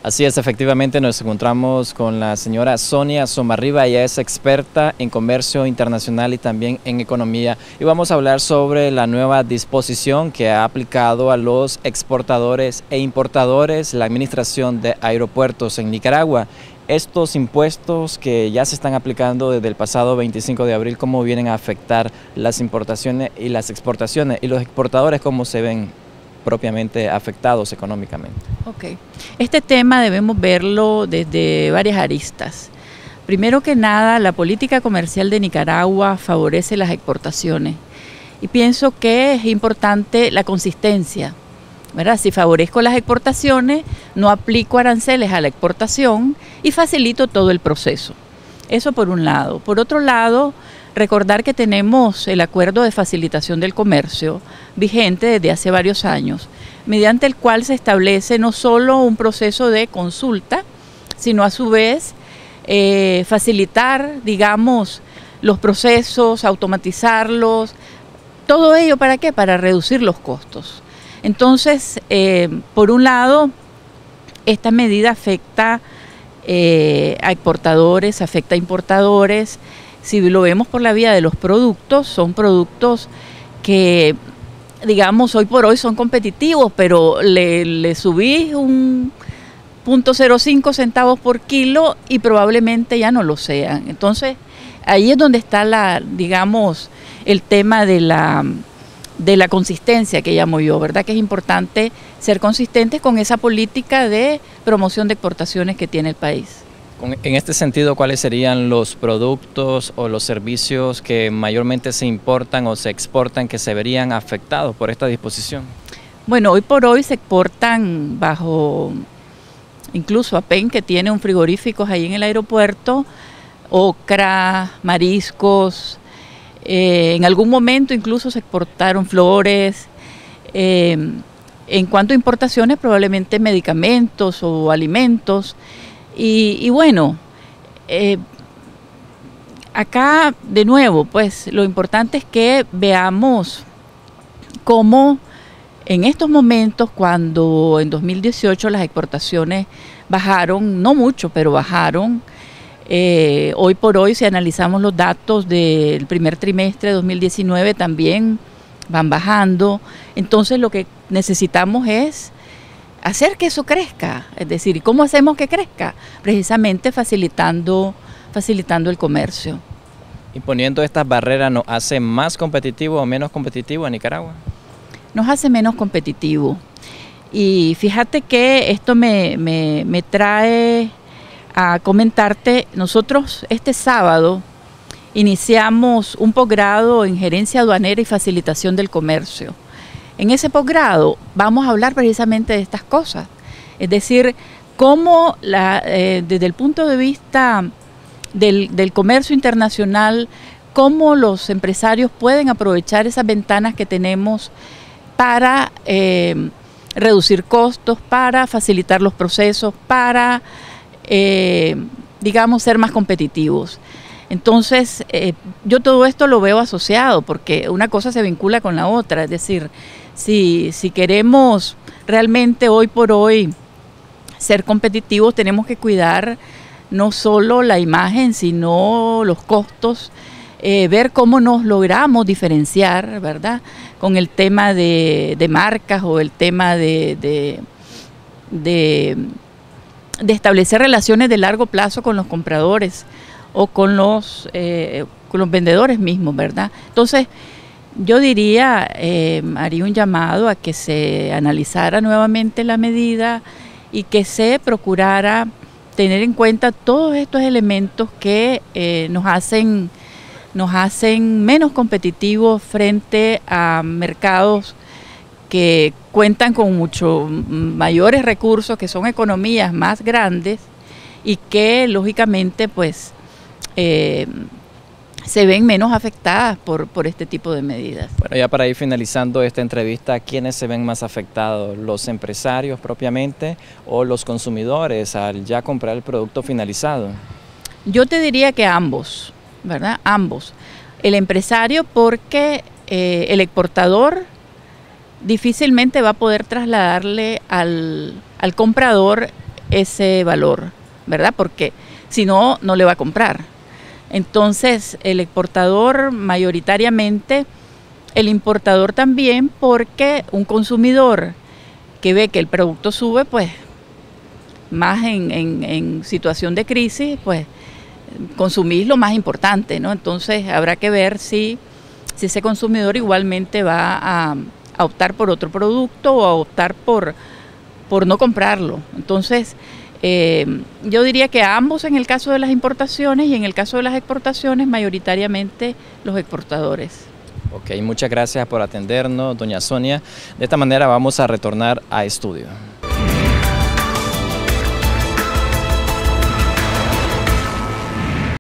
Así es, efectivamente nos encontramos con la señora Sonia Somarriba. Ella es experta en comercio internacional y también en economía. Y vamos a hablar sobre la nueva disposición que ha aplicado a los exportadores e importadores la Administración de Aeropuertos en Nicaragua. Estos impuestos que ya se están aplicando desde el pasado 25 de abril, ¿cómo vienen a afectar las importaciones y las exportaciones? Y los exportadores, ¿cómo se ven propiamente afectados económicamente? Ok, este tema debemos verlo desde varias aristas. Primero que nada, la política comercial de Nicaragua favorece las exportaciones y pienso que es importante la consistencia, ¿verdad? Si favorezco las exportaciones, no aplico aranceles a la exportación y facilito todo el proceso. Eso por un lado. Por otro lado, recordar que tenemos el Acuerdo de Facilitación del Comercio vigente desde hace varios años, mediante el cual se establece no solo un proceso de consulta, sino a su vez facilitar, digamos, los procesos, automatizarlos, todo ello ¿para qué? Para reducir los costos. Entonces, por un lado, esta medida afecta a exportadores, afecta a importadores. Si lo vemos por la vía de los productos, son productos que, digamos, hoy por hoy son competitivos, pero le subís un 0.05 centavos por kilo y probablemente ya no lo sean. Entonces, ahí es donde está digamos, el tema de la consistencia que llamo yo, ¿verdad? Que es importante ser consistentes con esa política de promoción de exportaciones que tiene el país. En este sentido, ¿cuáles serían los productos o los servicios que mayormente se importan o se exportan que se verían afectados por esta disposición? Bueno, hoy por hoy se exportan bajo, incluso APEN, que tiene un frigorífico ahí en el aeropuerto, ocra, mariscos, en algún momento incluso se exportaron flores. En cuanto a importaciones, probablemente medicamentos o alimentos. Y bueno, acá de nuevo, pues lo importante es que veamos cómo en estos momentos, cuando en 2018 las exportaciones bajaron, no mucho, pero bajaron, hoy por hoy, si analizamos los datos del primer trimestre de 2019, también van bajando. Entonces lo que necesitamos es hacer que eso crezca, es decir, ¿y cómo hacemos que crezca? Precisamente facilitando el comercio. ¿Y poniendo estas barreras nos hace más competitivo o menos competitivo a Nicaragua? Nos hace menos competitivo. Y fíjate que esto me trae a comentarte, nosotros este sábado iniciamos un posgrado en Gerencia Aduanera y Facilitación del Comercio. En ese posgrado vamos a hablar precisamente de estas cosas, es decir, cómo desde el punto de vista del comercio internacional, cómo los empresarios pueden aprovechar esas ventanas que tenemos para reducir costos, para facilitar los procesos, para, digamos, ser más competitivos. Entonces, yo todo esto lo veo asociado porque una cosa se vincula con la otra, es decir, si queremos realmente hoy por hoy ser competitivos, tenemos que cuidar no solo la imagen, sino los costos, ver cómo nos logramos diferenciar, ¿verdad? Con el tema de marcas o el tema de establecer relaciones de largo plazo con los compradores o con los vendedores mismos, ¿verdad? Entonces, yo diría, haría un llamado a que se analizara nuevamente la medida y que se procurara tener en cuenta todos estos elementos que nos hacen menos competitivos frente a mercados que cuentan con mucho mayores recursos, que son economías más grandes y que lógicamente pues se ven menos afectadas por este tipo de medidas. Bueno, ya para ir finalizando esta entrevista, ¿quiénes se ven más afectados? ¿Los empresarios propiamente o los consumidores al ya comprar el producto finalizado? Yo te diría que ambos, ¿verdad? Ambos. El empresario porque el exportador difícilmente va a poder trasladarle al comprador ese valor, ¿verdad? Porque si no, no le va a comprar. Entonces, el exportador mayoritariamente, el importador también, porque un consumidor que ve que el producto sube, pues, más en situación de crisis, pues, consumir lo más importante, ¿no? Entonces, habrá que ver si ese consumidor igualmente va a optar por otro producto o a optar por no comprarlo. Entonces, yo diría que a ambos en el caso de las importaciones y en el caso de las exportaciones, mayoritariamente los exportadores. Ok, muchas gracias por atendernos, doña Sonia. De esta manera vamos a retornar a estudio.